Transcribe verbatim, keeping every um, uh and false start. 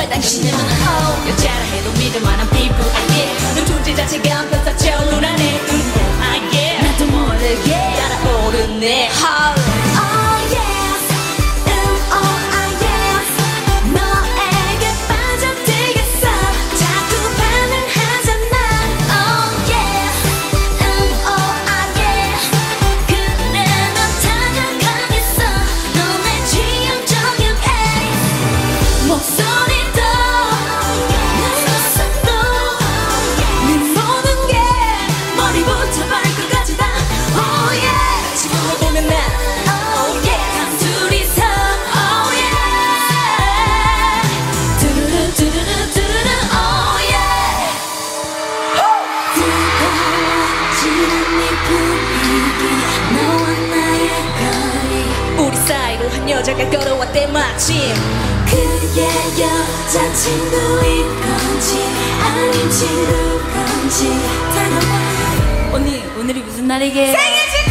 날 당신은 oh 여자라 해도 믿을 만한 피부 아예 넌 존재 자체가 변사쳐 눈 안에 아예 나도 모르게 달아오르네 한 여자가 걸어왔대 마침 그의 여자친구인 건지 아닌 친구 건지 다가와 언니 오늘이 무슨 날이게 생일 축하